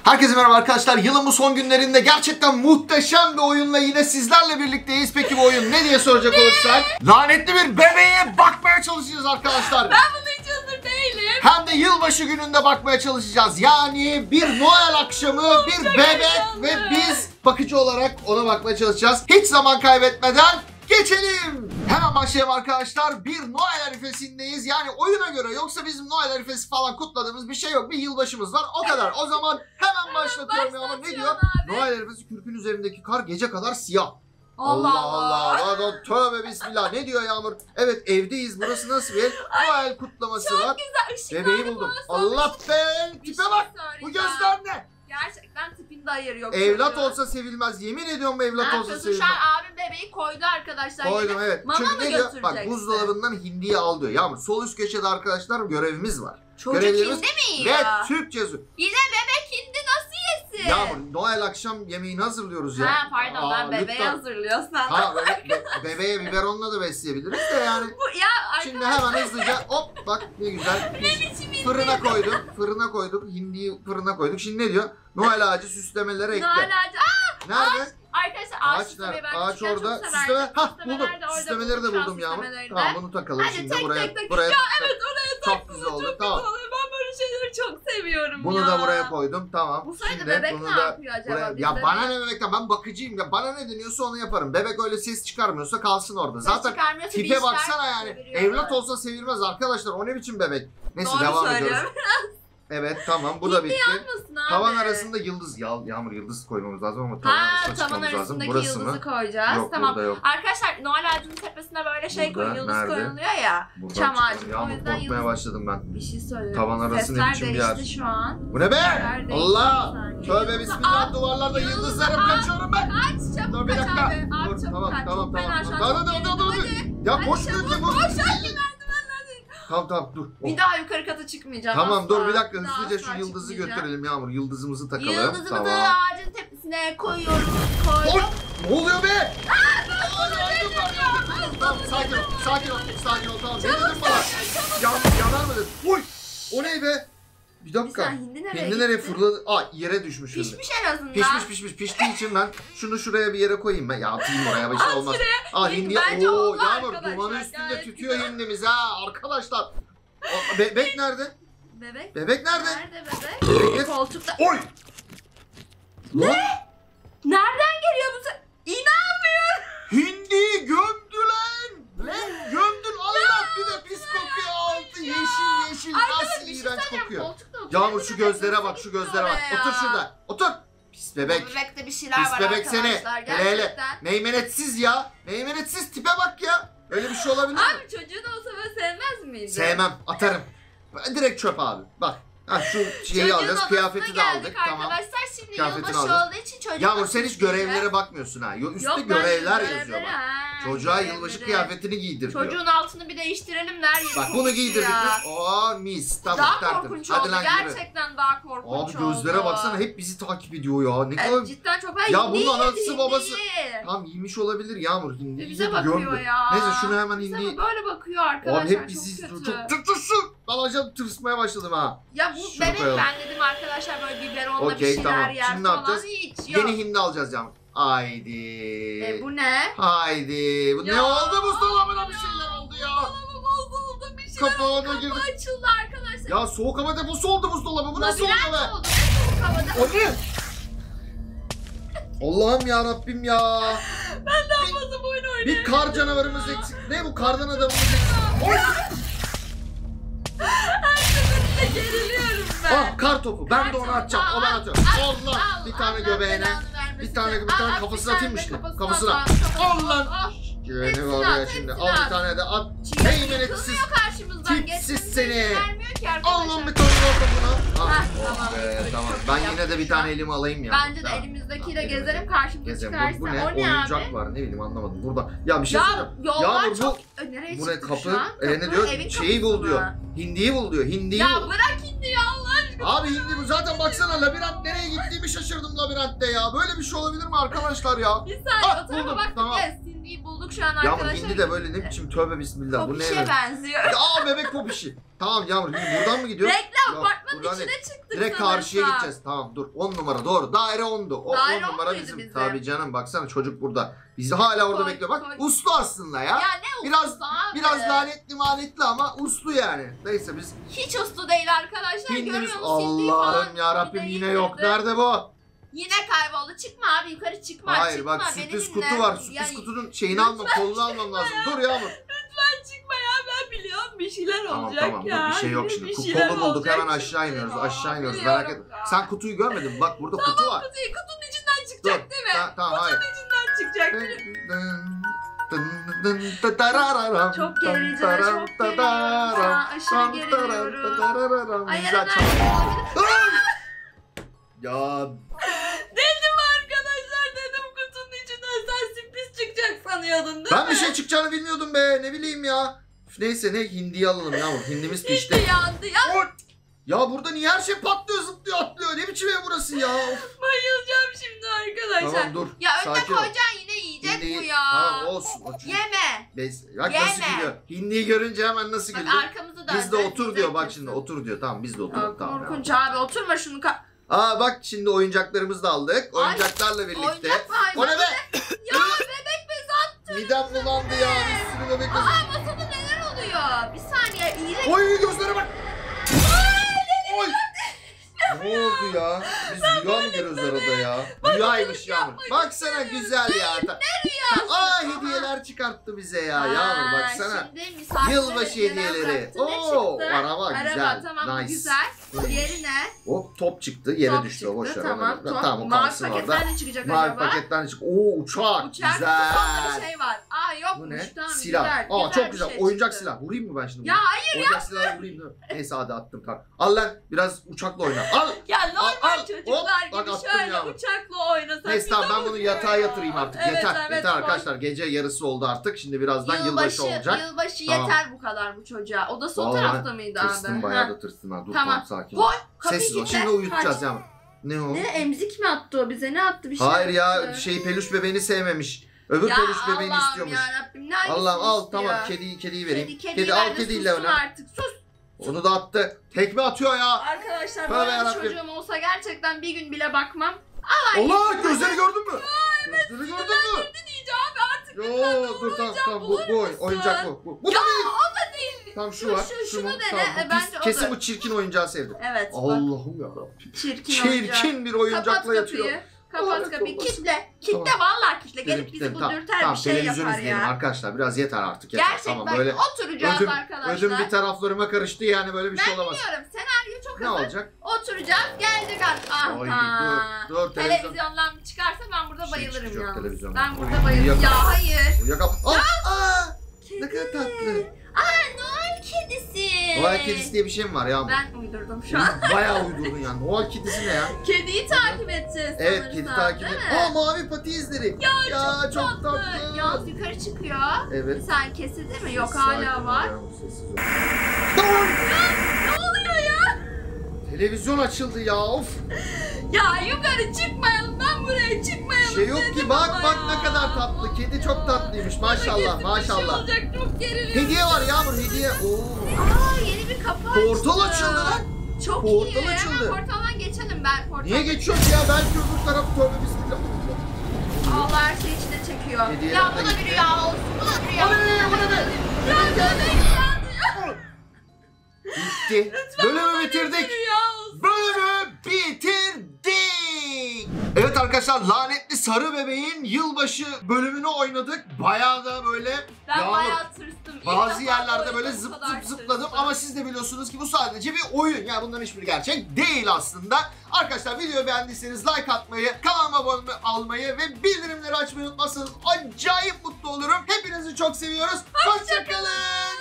Herkese merhaba arkadaşlar. Yılın bu son günlerinde gerçekten muhteşem bir oyunla yine sizlerle birlikteyiz. Peki bu oyun ne diye soracak olursak, lanetli bir bebeğe bakmaya çalışacağız arkadaşlar. Ben bunu hiç hazır değilim. Hem de yılbaşı gününde bakmaya çalışacağız. Yani bir Noel akşamı, bir bebek ve biz bakıcı olarak ona bakmaya çalışacağız. Hiç zaman kaybetmeden geçelim. Hemen başlayalım arkadaşlar. Bir Noel arifesindeyiz. Yani oyuna göre, yoksa bizim Noel arifesi falan kutladığımız bir şey yok. Bir yılbaşımız var. O kadar. O zaman hemen başlatıyorum ya. Ama ne diyor? Abi. Noel arifesi, kürkün üzerindeki kar gece kadar siyah. Allah Allah. Tövbe bismillah. Ne diyor Yağmur? Evet, evdeyiz. Burası nasıl bir Noel kutlaması var? Güzel ışıklar. Bebeği buldum. Allah be. Tipe bak. Bu gözler ne? Gerçekten tipinde ayır yok. Evlat çocuğun. olsa sevilmez. Yemin ediyorum evlat olsa Şu sevilmez. an abim bebeği koydu arkadaşlar. Koydum yine. evet. Mama Çünkü mı ne diyor? Bak, götüreceksin? buzdolabından hindiyi al diyor. Yağmur, sol üst köşede arkadaşlar görevimiz var. Çocuk Görevlerimiz hindi mi ve yiyor? Türkçe yazıyor. Yine bebek hindi nasıl yesin? Yağmur, Noel akşam yemeğini hazırlıyoruz ya. Ha pardon, ben bebeği lütfen. hazırlıyorsan. Ha, bebeğe biberonla da besleyebiliriz de yani. Bu ya Şimdi hemen hızlıca hop bak ne güzel. Fırına koyduk. Fırına koyduk. Hindiyi fırına koyduk. Şimdi ne diyor? Noel ağacı süslemelere ekle. Noel ağacı. Nerede? Arkadaşlar Ağaç süslemeyi nerede? ben Ağaç küçükken orada. çok Süsleme. severdim. Hah, Süslemeler buldum. de orada, Süslemeleri de buldum, buldum Yağmur. süslemeleri de. Tamam, bunu takalım Hadi şimdi tek buraya. tek tek. Buraya Ya takacağım. evet, oraya Çok tak. güzel oldu, Çok tamam. güzel oluyor. Ben böyle şeyleri çok seviyorum Bunu ya. da buraya koydum. Tamam. Bu sayede Şimdi bebek bunu ne da yapıyor acaba? buraya. Biz Ya de bana ne bebekten? Ben bakıcıyım ya. Bana ne deniyorsa onu yaparım. Bebek öyle ses çıkarmıyorsa kalsın orada. Zaten çıkarmıyorsa bir tipe işler baksana yani. çeviriyor. Evlat olsa sevilmez arkadaşlar. O ne biçim bebek? Neyse Doğru devam söylüyorum. ediyoruz. Evet tamam, bu da bitti. Yanmasın abi. Tavan arasında yıldız. Yağmur, yıldız koymamız lazım ama tavan arasına Tavan çıkmamız lazım. arasındaki Burası yıldızı mı? koyacağız. Yok, Tamam. burada yok. Arkadaşlar Noel ağacının tepesine böyle şey Burada, yıldız nerede? koyuluyor ya. Buradan Çam ağacı. çıkalım. O Yağmur, yüzden korkmaya yıldız. başladım ben. Bir şey söylüyorum. Tavan arası ne Sesler biçim bir yer? değişti şu an. Bu ne be? Sesler değişti Allah! bir saniye. Tövbe bismillah, Al, duvarlarda yıldızı yıldızlarım, al. kaçıyorum ben. Kaç çabuk Dur bir kaç dakika. abi. Abi Dur, çabuk tamam, kaç. tamam, Çok fena şu an. tamam. Çok gerildim, hadi. Ya Hadi koşmuyor ki çabuk, bu. koş, hadi merdivenlerden. Tamam dur. Oh. Bir daha yukarı kata çıkmayacağım. Tamam asla. dur bir dakika, Bir daha hızlıca asla şu yıldızı çıkmayacağım. götürelim Yağmur. Yıldızımızı takalım. Yıldızımızı Tamam. ağacın tepesine koyuyoruz. Oy! Koyduk. Ne oluyor be? Tamam, sakin ol tamam. Ne dedin bana? Yanar mı dedin? Oy! O ne be? Bir dakika. Sen hindi nereye Hindi nereye gitti? fırladı? Aa, yere düşmüş şimdi. Pişmiş en azından. Piştiği için ben şunu şuraya bir yere koyayım ben. Ya atayım oraya, bir şey At olmaz. şuraya. Aa, hindi. Bence Oo oldu Yağmur, arkadaşlar. dumanı üstünde Gayet tütüyor güzel. hindimiz ha arkadaşlar. Bebek nerede? Bebek. Bebek nerede? Nerede bebek? Bebek. Koltukta. Oy! Nereden geliyor bu ses? İnanmıyorum. Hindiyi gömdüler. Lan gömdün Allah, bir de pis kokuyor altı. Yeşil nasıl iğrenç kokuyor. Yağmur şu gözlere bak, şu gözlere bak. Otur şurada. Otur. Pis bebek. Bebekte bir şeyler Pis var bebek seni. arkadaşlar. Hele hele. Gerçekten. Meymenetsiz ya. Meymenetsiz tipe bak ya. Öyle bir şey olabilir mi? Abi çocuğun olsa böyle sevmez miydin? Sevmem. Atarım. Direkt çöp abi. Bak. Ha, şu şeyi Çocuğun alacağız. odasına Kıyafeti de geldik aldık. Tamam. arkadaşlar. Şimdi Kıyafetini yılbaşı alacağız. olduğu için çocuğun Yağmur sen hiç odasına gideceğiz. görevlere bakmıyorsun ha. Üstte Yok, ben görevler görevleri, yazıyor bak. ha, Çocuğa görevleri. yılbaşı kıyafetini giydir diyor. Çocuğun altını bir değiştirelim der ya. Bak bunu giydirdik mi? Oo mis. Tamam, Daha tertemiz. korkunç Hadi oldu. lan yürü. Gerçekten daha korkunç Abi oldu. gözlere baksana, hep bizi takip ediyor ya. Ne kadar... Cidden çok ben Ya bunun hindi anası yedi, babası- hindi. Tam yemiş olabilir Yağmur hindi. Bize bakıyor ya. Neyse şunu hemen Bize hindi... böyle bakıyor arkadaşlar. Abi hep bizi çok çok kötü. tırsın. Ben acayip tırsmaya başladım ha. Ya bu Şunu bebek koyalım. ben dedim arkadaşlar böyle biberonla bir Okey, şeyler tamam. yer Şimdi ne falan. yapacağız? Hiç yok. Yeni hindi alacağız Yağmur. Haydi. Bu ne? Haydi. Bu ne Ya. oldu? Buzdolabına bir şeyler oldu ya. Buzdolabı bozuldu, bir şeyler Kapağına oldu. girdi. Kapı açıldı arkadaşlar. Ya soğuk hava deposu oldu buzdolabı. Bu nasıl oluyor Labirent be? oldu. Soğuk havada. O ne? Allah'ım ya Rabbim ya. Ben daha fazla bu oyunu oynayamıyorum. Bir kar canavarımız eksik. Ne bu kardan adamımız eksik? Oy! Her geriliyorum ben. Ah, kar topu. Ben de onu atacağım. O ben atıyorum. Allah. Bir tane göbeğine. Bir tane kafasına atayım mı işte? Kafasına. Allah. Güveni Hepsini var ya at, şimdi. hepsini Al bir at. tane de at. Çiğ Meymenetsiz. yıkılmıyor karşımızdan. Tipsiz Geçmemize seni. izin vermiyor ki arkadaşlar. Allah'ım bir tane daha topuna. Hah, Ah, tamam. tamam. Çok Ben iyi yine de bir yaptın tane şu elimi alayım ya. Bence de Tamam. elimizdeki de Tamam, gezelim karşımıza Gezelim. çıkarsa. Bu ne? O ne Oyuncak abi? var. Ne bileyim, anlamadım. Burada. Ya bir şey Ya söyleyeceğim. yollar Yağmur çok... bu. Nereye Bu ne çıktık kapı? şu an? Ne Kapı, diyor? evin Şeyi bul kapısı diyor. mı? Hindiyi bul diyor. Hindiyi Ya bul. bırak hindi ya Allah aşkına. Abi hindi bu. Zaten baksana, labirent nereye gittiğimi şaşırdım labirentte ya. Böyle bir şey olabilir mi arkadaşlar ya? Bir saniye Ah, o tarafa buldum, baktık tamam. ya. Hindiyi bulduk şu an Yağmur arkadaşlar. hindi de böyle ne biçim, tövbe bismillah. Bu ne? Popişe benziyor. Aa, bebek popişi. Tamam Yağmur, şimdi buradan mı gidiyoruz? Reklam Yok, apartmanın buradan içine değil. çıktık Direkt sanırsam. karşıya gideceğiz. Tamam dur. 10 numara doğru. Daire 10'du. O Daire 10 numara 10'duydu bizim. bizim. Tabii canım, baksana çocuk burada. Bizi hala orada Koy, bekliyor. Bak koy. uslu aslında ya. Ya ne Biraz- uslusu abi? Biraz lanetli manetli ama uslu yani. Neyse biz Hiç uslu değil arkadaşlar. hindimiz. Görüyor musun? Sildiği falan. Allah'ım ya Rabbim, Bir de yine yok. indirdi. Nerede bu? Yine kayboldu. Çıkma abi, yukarı çıkma. Hayır çıkma. bak, Beni sürpriz dinle. kutu var. Sürpriz Yani kutunun şeyini almam, kolunu almam lazım. Dur Yağmur. lütfen çıkma ya, ben biliyorum bir şeyler Tamam olacak tamam, ya. dur bir şey yok Yine şimdi. bir şeyler Kolu bulduk, olacak, hemen aşağı çıktı iniyoruz. ya. Aşağı iniyoruz, merak etme. Biliyorum ya. Sen kutuyu görmedin mi? Bak burada kutu var. Kutunun içinden Dur. çıkacak değil mi? Tamam hayır. İçinden çıkacak. Çok gerici, çok gerici. Ya, aşırı geriliyorum. Ay Güzel Eren çaldı. Ya dedim arkadaşlar, dedim kutunun içinden sen sürpriz çıkacak sanıyordun değil ben mi? bir şey çıkacağını bilmiyordum be, ne bileyim ya. Üf, neyse ne, hindiyi alalım ya, hindimiz pişti. Gitti, yandı ya. Ya burada niye her şey patlıyor, zıplıyor, atlıyor, ne biçim ev burası ya? Of. Bayılacağım şimdi arkadaşlar. Tamam dur. Ya önüne sakin ol. koyacaksın, yine yiyecek Hindiyi- bu ya. Tamam olsun. O çünkü- Yeme. Bak nasıl Yeme. gülüyor. Hindiyi görünce hemen nasıl Bak gülüyor. arkamızı dön. Biz de otur diyor, bak şimdi otur diyor. Tamam biz de oturalım. Tamam, ya. Korkunç abi, oturma şunu. Aa bak şimdi oyuncaklarımızı da aldık. Oyuncaklarla birlikte. Oyuncak mı? O ne be? Ya bebek bezi attı. Midem bulandı ya. Bir sürü bebek bezi. Aa, masada neler oluyor? Bir saniye, iğrenç. Oy gözlere bak. Oy. Ne oldu ya? Biz rüya mı görüyoruz arada ya? Rüyaymış Yağmur. Baksana güzel ya. Ne rüyası? Aa hediyeler çıkarttı bize ya. Yağmur baksana. Şimdi misafirlere Yılbaşı hediyeler hediyeleri. bıraktı. Ne Oo, çıktı? araba güzel. Tamam, bu Nice. güzel. Diğeri ne? Hop top çıktı, yere Top düştü. çıktı, Boş ver. tamam. Onu- Top. Tamam o Mavi kalsın orada. paketler ne çıkacak Mavi acaba? paketten çık. Oo uçak. Uçak. Güzel. Sonunda bir şey var. Aa yokmuş. Bu ne? Tamam, Silah. Güzel, Aa güzel çok bir güzel. şey Oyuncak çıktı. silah. Vurayım mı ben şimdi? Ya bunu? hayır Oyuncak silahı vurayım mı? Neyse hadi attım tamam. Al lan biraz uçakla oyna. Al. Ya normal al. çocuklar Hop, bak gibi attım şöyle ya. uçakla oynasak. Neyse tamam ben bunu yatağa yatırayım artık. Evet, yeter. evet, yeter koy. arkadaşlar. Gece yarısı oldu artık. Şimdi birazdan yılbaşı olacak. Yılbaşı Tamam. yeter bu kadar bu çocuğa. Odası o Vallahi tarafta mıydı abi? Tırstım bayağı da tırstım ha. Dur Tamam. tamam sakin ol. Koy. Kapıyı Sessiz ol. kilitle. Şimdi uyutacağız Kaç. ya. Ne o? Ne emzik mi attı o bize? Ne attı bir şey? Hayır ya attı. peluş bebeğini sevmemiş. Öbür peluş bebeğini istiyormuş. Yarabbim, ne hangisini Allah'ım al istiyor? tamam kediyi vereyim. Kedi al ver de kediyle sussun oyna. artık, sus. Onu da attı. Tekme atıyor ya. Arkadaşlar Tövbe böyle yarabbim. çocuğum olsa gerçekten bir gün bile bakmam. Allah gözleri gördün mü? Gözleri gördün mü? Ne diyeceğim abi artık? Yo dur tamam bu bulur oyuncak musun? bu. Bu da Ya değil. o da değil. Tamam şu var. Şunu Şu mu? dene, Tamam, bu bence pis- o kesin da. bu çirkin oyuncağı sevdi. Evet bak, Allah'ım yarabbim. çirkin oyuncak. Çirkin bir Kapat oyuncakla yatıyor. kapıyı. Kapat Lanet kapıyı. olmasın. Kitle. Kitle Tamam. vallahi kitle. Dedim, Gelip bizi dedim, bu tamam, dürter tamam, bir şey televizyon yapar izleyelim ya. arkadaşlar biraz yeter artık yeter. Gerçekten Tamam böyle oturacağız ödüm arkadaşlar. bir taraflarıma karıştı yani böyle bir şey olamaz. Biliyorum, senaryo çok Ne hazır. olacak? Oturacağız, gelecek artık. Oy, Aha. dur, televizyon. Televizyondan bir çıkarsa ben burada Şey bayılırım çıkacak ya. televizyondan. Ben burada Uy, bayılırım. uyuyakalım. Ya hayır. Uyuyakal. Ne kadar tatlı. Noel kedisi. Noel kedisi diye bir şey mi var ya? Ben uydurdum şu an. Bayağı uydurdun ya. Noel kedisi ne ya? Kediyi takip edeceğiz Evet sanırsam, kedi takip değil et. mi? Aa mavi pati izleri. Ya, çok tatlı. Yalnız yukarı çıkıyor. Evet. Sen kesildi mi? Yok Sakin hala ol var. ya, sessiz ol. Tamam. Ne oluyor ya? Televizyon açıldı ya of. Ya yukarı çıkmayalım. Ben buraya çıkmayalım. Bir şey yok dedim ki bak ama bak ya. ne kadar tatlı. Kedi çok tatlıymış maşallah Kesin bir şey maşallah. olacak, çok geriliyorum. Hediye var Yağmur hediye. Oo. Aa yeni bir kapı Portal açtı. açıldı lan. Çok Portal iyi. açıldı. Hemen portaldan geçelim ben. Portal. Niye geçiyorsun ya? Belki öbür tarafı tövbe bismillah. Allah her şeyi içine çekiyor. Hediyeler Ya de bu da bir gitti. rüya olsun. Bu da bir rüya O ne, olsun. o ne be? Ya bebek yandı. Bitti. Bölümü bitirdik. Rüya olsun. Bölümü bitirdik. Evet arkadaşlar lanetli sarı bebeğin yılbaşı bölümünü oynadık. Bayağı da böyle Ben Yağmur, bayağı tırstım. İlk bazı defa yerlerde bu böyle oyunda bu zıp kadar zıp zıpladım tırstım. ama siz de biliyorsunuz ki bu sadece bir oyun. Yani bunların hiçbiri gerçek değil aslında. Arkadaşlar videoyu beğendiyseniz like atmayı, kanalıma abone olmayı ve bildirimleri açmayı unutmazsanız acayip mutlu olurum. Hepinizi çok seviyoruz. Hoşçakalın.